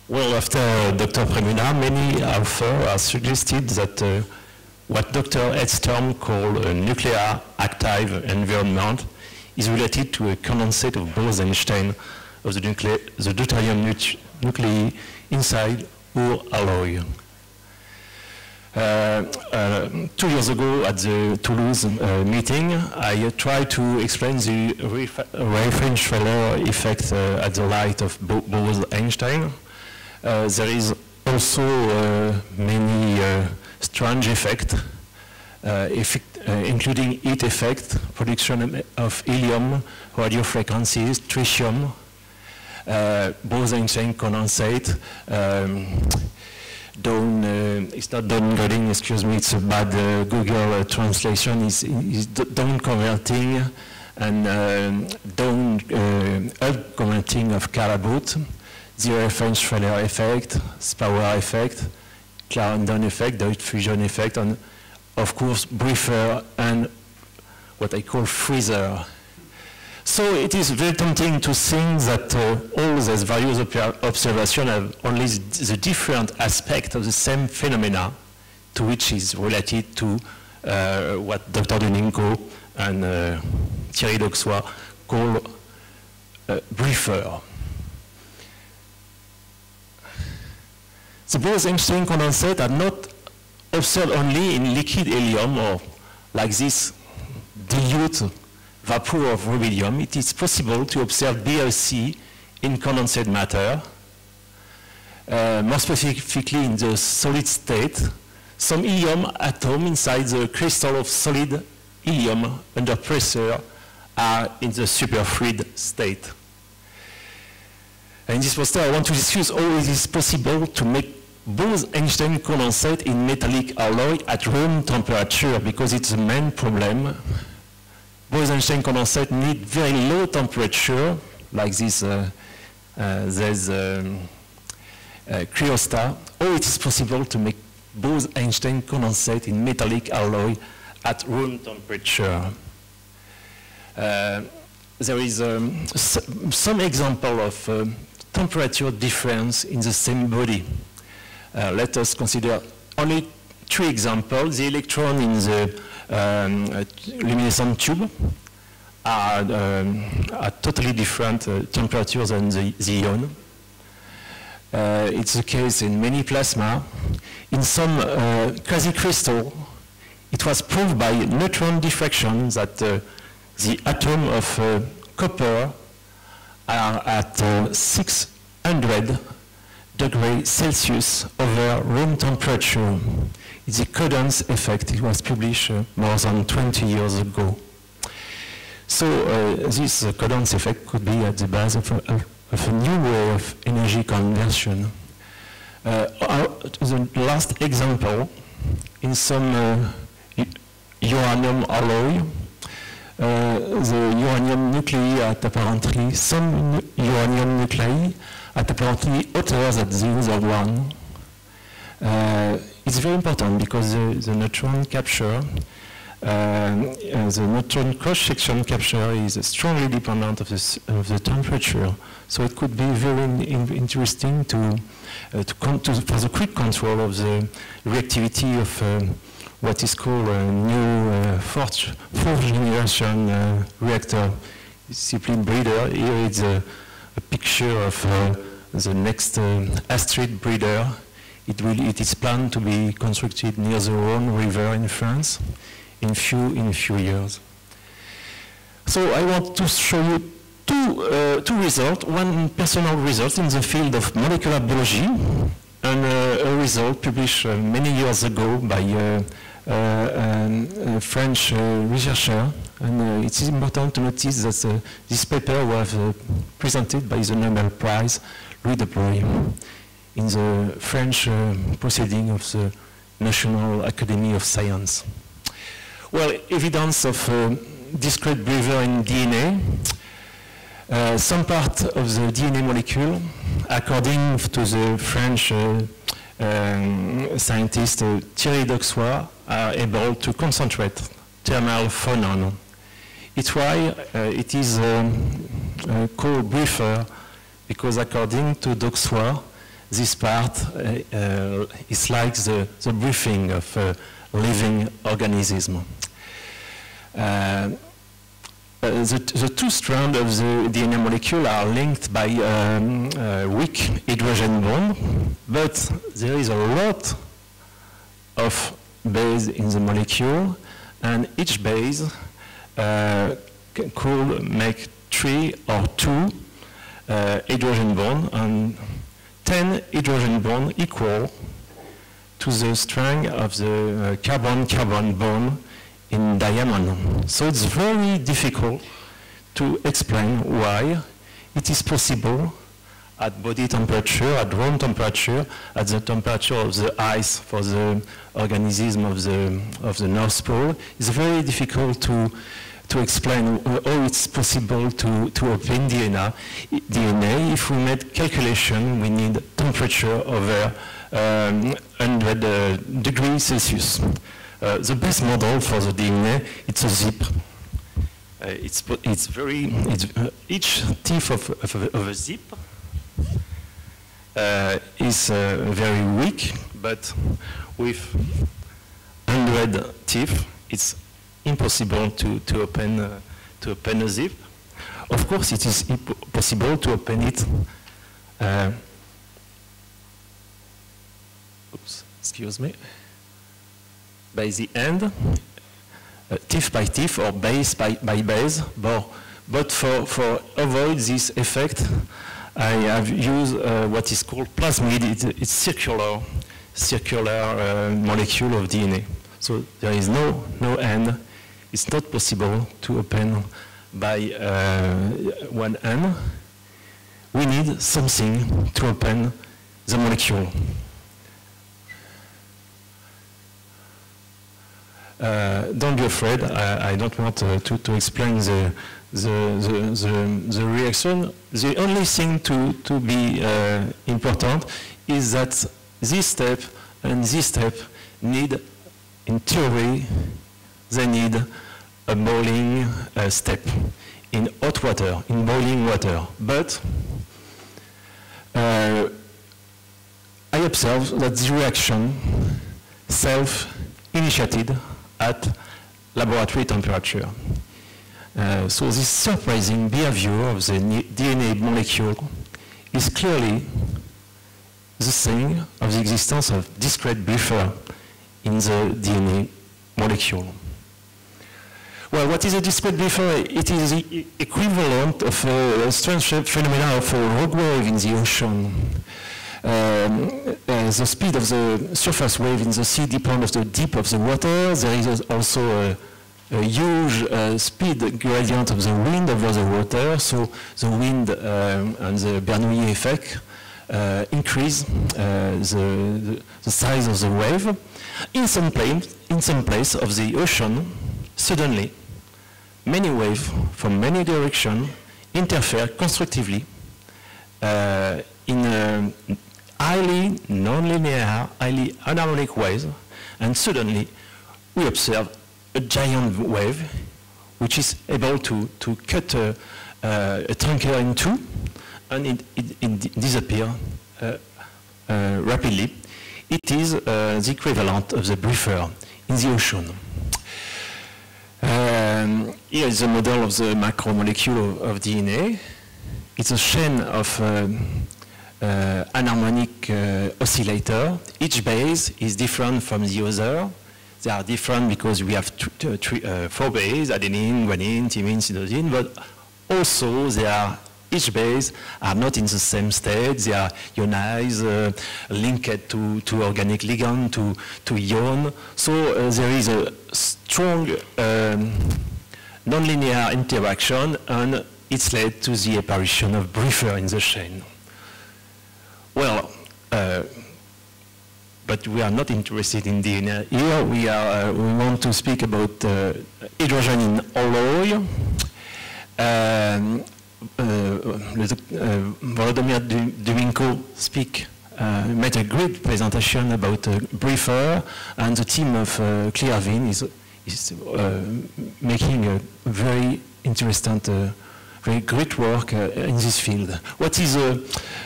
Well, after Dr. Premuna, many authors have suggested that what Dr. Edstrom called a nuclear active environment is related to a condensate of Bose-Einstein of the deuterium nuclei inside our alloy. 2 years ago at the Toulouse meeting, I tried to explain the Ray-French-Feller effect at the light of Bose-Einstein. There is also many strange effects, including heat effect, production of helium, radio frequencies, tritium, Bose-Einstein condensate, it's not downgrading, excuse me, it's a bad Google translation, is down converting and up converting of Calabout, the French-Feller effect, Spauer effect, Clarendon effect, the fusion effect, and of course Briefer and what I call freezer. So it is very tempting to think that all these various observations have only the different aspect of the same phenomena to which is related to what Dr. Deninko and Thierry Doxois call briefer. The Bose-Einstein condensate are not observed only in liquid helium or like this dilute vapor of rubidium. It is possible to observe BRC in condensate matter, more specifically in the solid state. Some helium atoms inside the crystal of solid helium under pressure are in the superfluid state. In this poster, I want to discuss how it is possible to make Bose-Einstein condensate in metallic alloy at room temperature, because it's the main problem. Bose-Einstein condensate need very low temperature, like this, there's cryostat. Or it is possible to make Bose-Einstein condensate in metallic alloy at room temperature. There is some example of temperature difference in the same body. Let us consider only 3 examples. The electron in the luminescent tube are at totally different temperatures than the ion. It's the case in many plasma. In some quasi-crystal, it was proved by neutron diffraction that the atom of copper are at 600 degrees Celsius over room temperature. It's a Cadence effect. It was published more than 20 years ago. So this Cadence effect could be at the base of a new way of energy conversion. The last example, in some uranium alloy, the uranium nuclei at apparently some uranium nuclei at apparently hotter than the other one. It's very important because the neutron capture, the neutron cross-section capture is strongly dependent of the temperature. So it could be very interesting for the quick control of the reactivity of what is called a new fourth generation reactor discipline breeder. Here is a picture of the next Asti breeder. It is planned to be constructed near the Rhone River in France in a few years. So I want to show you two results. One personal result in the field of molecular biology, and a result published many years ago by a French researcher. And it is important to notice that this paper was presented by the Nobel Prize, Louis de Broglie, in the French proceeding of the National Academy of Science. Well, evidence of discrete behavior in DNA. Some part of the DNA molecule, according to the French scientist Thierry Doxois, are able to concentrate thermal phonon. It's why it is called briefer, because according to Doxois, this part is like the breathing of a living organism. The two strands of the DNA molecule are linked by weak hydrogen bond, but there is a lot of base in the molecule, and each base could make 3 or 2 hydrogen bonds, and 10 hydrogen bonds equal to the strength of the carbon-carbon bond in diamond. So it's very difficult to explain why it is possible at body temperature, at room temperature, at the temperature of the ice for the organism of the North Pole. It's very difficult to explain how it's possible to open DNA. If we make calculation, we need temperature over 100 degrees Celsius. The best model for the DNA, it's a zip. Each teeth of a zip is very weak, but with 100 teeth, it's impossible to open a zip. Of course, it is possible to open it. Excuse me. By the end, teeth by teeth or base by base. But for avoid this effect, I have used what is called plasmid. It's circular molecule of DNA. So there is no end. It's not possible to open by one end. We need something to open the molecule. Don't be afraid. I don't want to explain the reaction. The only thing to be important is that this step and this step need, in theory, they need a boiling step in hot water, in boiling water. But I observe that the reaction self-initiated at laboratory temperature. So this surprising behavior of the DNA molecule is clearly the sign of the existence of discrete buffer in the DNA molecule. Well, what is a discrete buffer? It is the equivalent of a strange phenomena of a rogue wave in the ocean. The speed of the surface wave in the sea depends on the depth of the water. There is also a huge speed gradient of the wind over the water. So the wind and the Bernoulli effect increase the size of the wave. In some place of the ocean, suddenly, many waves from many directions interfere constructively in a highly non-linear, highly anharmonic ways, and suddenly we observe a giant wave which is able to cut a tanker in two, and it disappears rapidly. It is the equivalent of the buffer in the ocean. Here is the model of the macromolecule of DNA. It's a chain of anharmonic oscillator. Each base is different from the other. They are different because we have 4 bases, adenine, guanine, thymine, cytosine, but also each base are not in the same state. They are ionized, linked to organic ligand, to ion. So there is a strong nonlinear interaction, and it's led to the apparition of buffer in the chain. Well, but we are not interested in DNA. Here we want to speak about hydrogen in alloy. Volodymyr Dyminko made a great presentation about buffer, and the team of Clearvin is making a very interesting great work in this field. What is the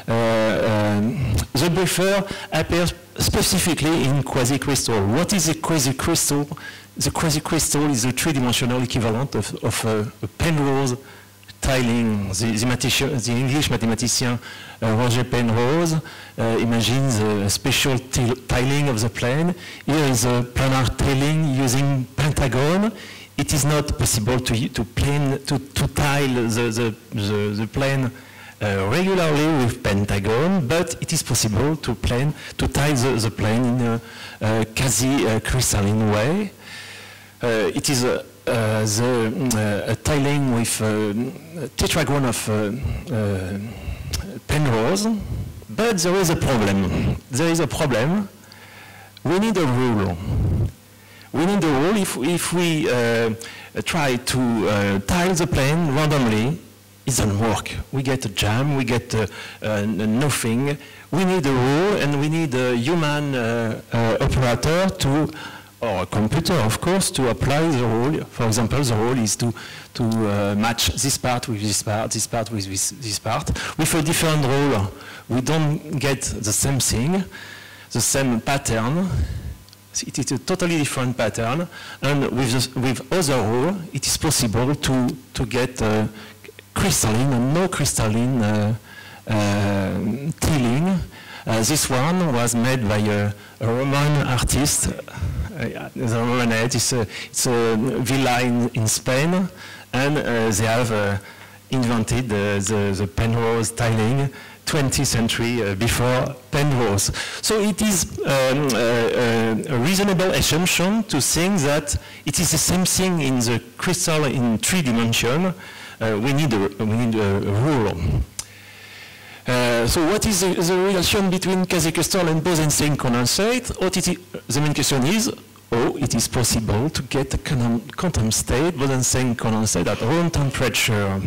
briefer appears specifically in quasi-crystal. What is a quasi-crystal? The quasi-crystal is a three-dimensional equivalent of a Penrose tiling. The English mathematician Roger Penrose imagines a special tiling of the plane. Here is a planar tiling using pentagon. It is not possible to tile the plane regularly with pentagon, but it is possible to tile the plane in a quasi-crystalline way. It is a tiling with a tetragon of Penrose, but there is a problem. There is a problem. We need a rule. We need a rule. If we try to tile the plane randomly, it doesn't work. We get a jam, we get nothing. We need a rule, and we need a human operator or a computer, of course, to apply the rule. For example, the rule is to match this part with this part, this part with this part. With a different rule, we don't get the same thing, the same pattern. It is a totally different pattern, and with other rule, it is possible to get crystalline and no crystalline tiling. This one was made by a Roman artist. The Roman age, it's a villa in Spain, and they have invented the Penrose tiling 20th century before Penrose. So it is a reasonable assumption to think that it is the same thing in the crystal in 3 dimensions. We need a rule. So what is the relation between quasi-crystal and Bose-Einstein condensate? The main question is, it is possible to get a quantum state Bose-Einstein condensate at room temperature.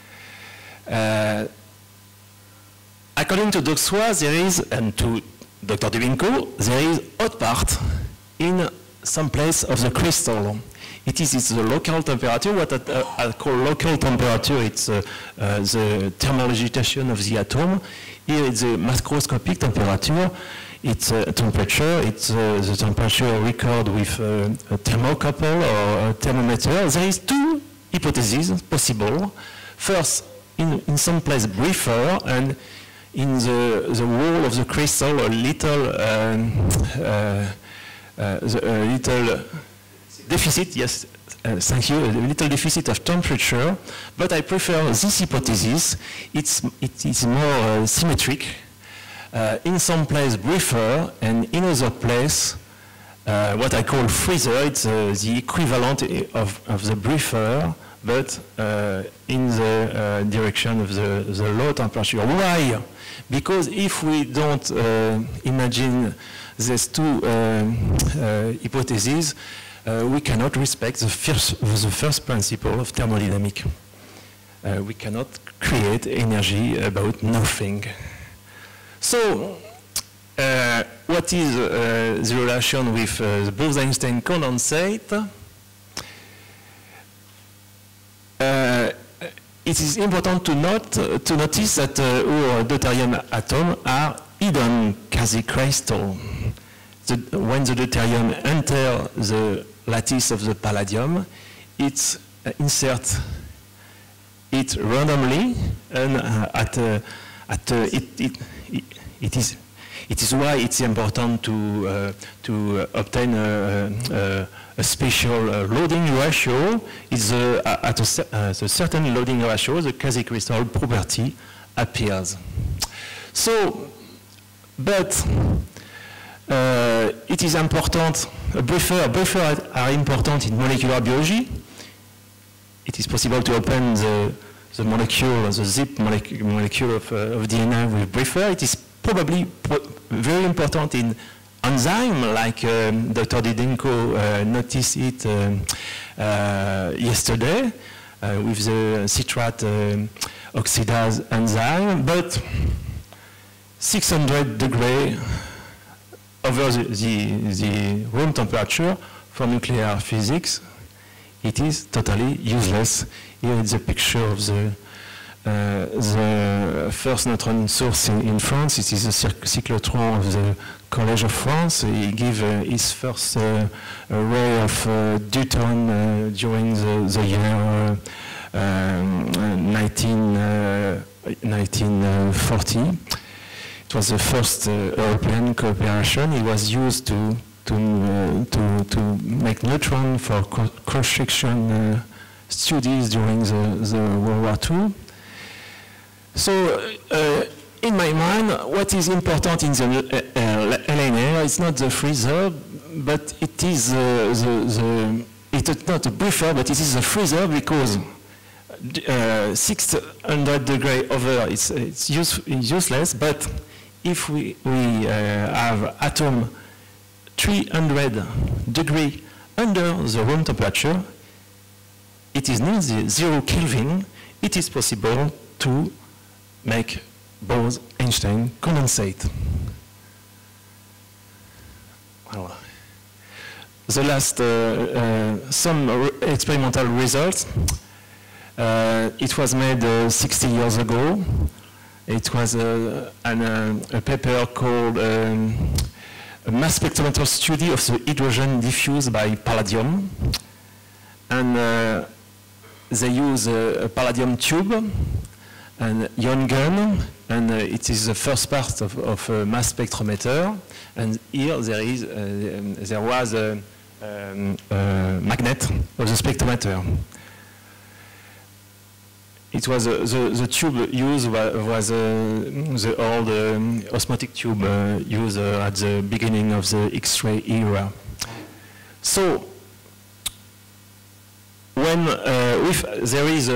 According to Doxua, there is, and to Dr. Dubinko, there is hot part in some place of the crystal. It is the local temperature. What I call local temperature, it's the thermal agitation of the atom. Here it's the macroscopic temperature. It's temperature. It's the temperature recorded with a thermocouple or a thermometer. There is 2 hypotheses possible. First, in some place briefer, and in the wall of the crystal a little deficit, yes, thank you, a little deficit of temperature, but I prefer this hypothesis. It is more symmetric. In some place briefer, and in other place, what I call freezer, it's the equivalent of the briefer, but in the direction of the low temperature. Why? Because if we don't imagine these 2 hypotheses, we cannot respect the first principle of thermodynamics. We cannot create energy about nothing. So, what is the relation with the Bose-Einstein condensate? It is important to notice that our deuterium atoms are hidden quasi-crystal. When the deuterium enters the lattice of the palladium, it inserts it randomly, and it is why it's important to obtain a special loading ratio. It's at a certain loading ratio, the quasi-crystal property appears. So, but it is important. Buffers are important in molecular biology. It is possible to open the molecule, the zip molecule of DNA with buffer. It is probably very important in enzyme, like Dr. Didenko noticed it yesterday with the citrate oxidase enzyme, but 600 degrees over the room temperature for nuclear physics, it is totally useless. Here is a picture of the the first neutron source in France. It is a cyclotron of the College of France. He gave his first ray of deuteron during the year 1940. It was the first European cooperation. It was used to make neutron for cross-section studies during the World War II. So, in my mind, what is important in the LENR is not the freezer, but it is it is not a buffer, but it is a freezer because 600 degrees over it's useless. But if we have atom 300 degrees under the room temperature, it is not 0 Kelvin. It is possible to make Bose-Einstein condensate. Well, the last, some experimental results. It was made 60 years ago. It was a paper called a mass spectrometer study of the hydrogen diffused by palladium. And they use a palladium tube and ion gun, and it is the first part of a mass spectrometer. And here there was a magnet of the spectrometer. It was the tube used was the old osmotic tube used at the beginning of the X-ray era. So when there is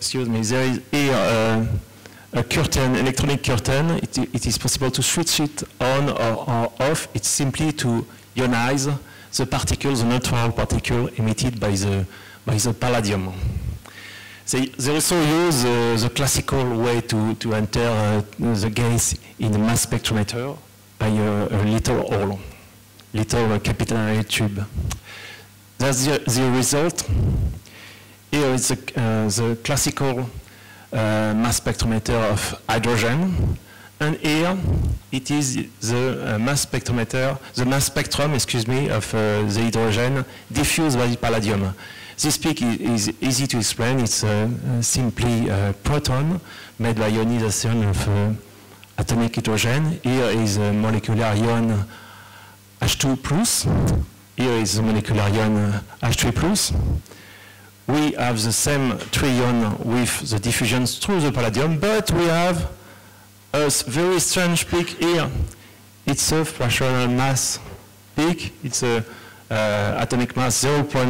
here a curtain, electronic curtain, it is possible to switch it on or off. It's simply to ionize the particles, the neutral particle emitted by the palladium. They also use the classical way to enter the gas in the mass spectrometer by a little hole, little capillary tube. That's the result. Here is the classical mass spectrometer of hydrogen, and here it is the mass spectrum, excuse me, of the hydrogen diffused by palladium. This peak is easy to explain. It's simply a proton made by ionization of atomic hydrogen. Here is a molecular ion H2+. Here is the molecular ion H3+. We have the same trion with the diffusion through the palladium, but we have a very strange peak here. It's a fractional mass peak. It's a atomic mass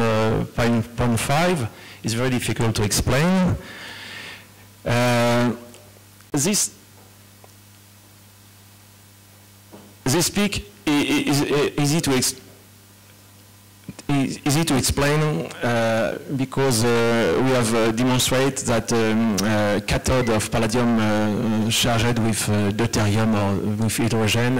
0.5. It's very difficult to explain. This peak is easy to explain because we have demonstrated that cathode of palladium charged with deuterium or with hydrogen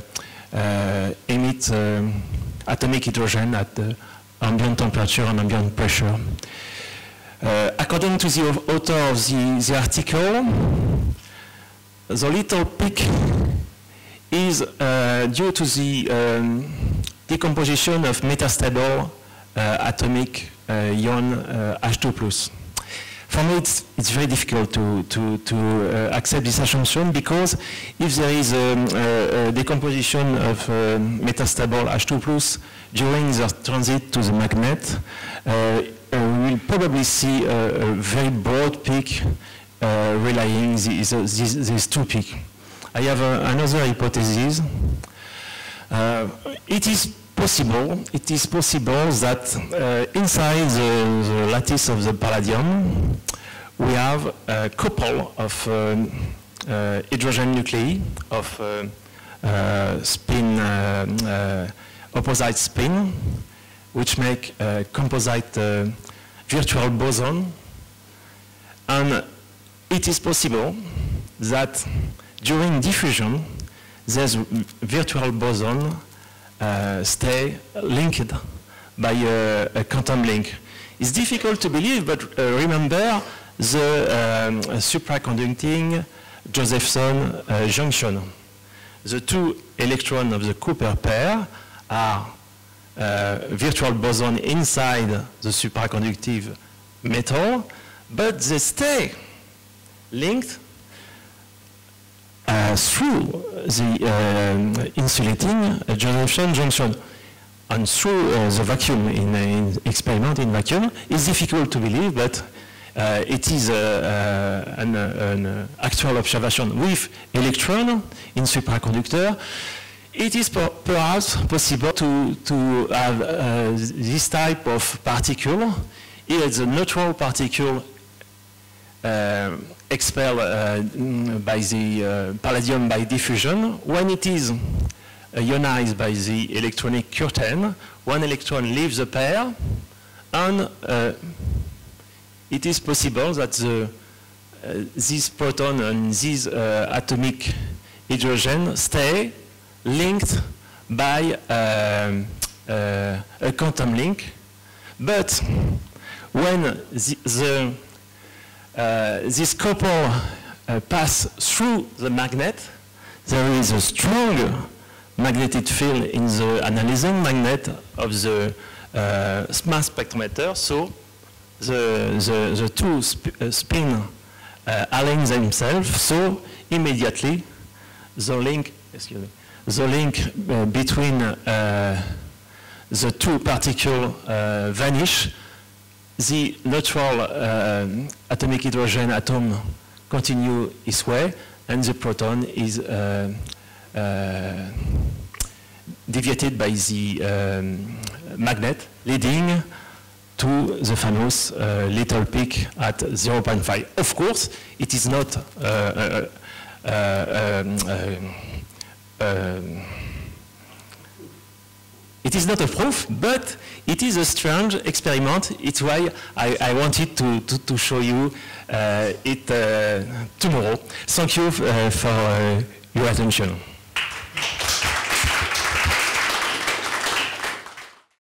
emit atomic hydrogen at ambient temperature and ambient pressure. According to the author of the article, the little peak is due to the decomposition of metastable atomic ion H2+. For me, it's very difficult to accept this assumption, because if there is a decomposition of metastable H2+ during the transit to the magnet, we will probably see a very broad peak relying these two peaks. I have another hypothesis. It is possible that inside the lattice of the palladium, we have a couple of hydrogen nuclei of spin, opposite spin, which make a composite virtual boson. And it is possible that during diffusion, this virtual boson stay linked by a quantum link. It's difficult to believe, but remember the supraconducting Josephson junction. The two electrons of the Cooper pair are virtual boson inside the supraconductive metal, but they stay linked through the insulating Josephson junction. And through the vacuum in experiment in vacuum, it's difficult to believe, but it is an actual observation with electron in supraconductor. It is perhaps possible to have this type of particle. Here it's a neutral particle expelled by the palladium by diffusion. When it is ionized by the electronic curtain, one electron leaves the pair, and it is possible that this proton and this atomic hydrogen stay linked by a quantum link. But when this couple pass through the magnet, there is a strong magnetic field in the analyzing magnet of the mass spectrometer, so the two spin align themselves, so immediately the link, between the two particles vanish. The neutral atomic hydrogen atom continue its way, and the proton is deviated by the magnet, leading to the famous little peak at 0.5. Of course, it is not it is not a proof, but it is a strange experiment. It's why I wanted to show you it tomorrow. Thank you for your attention.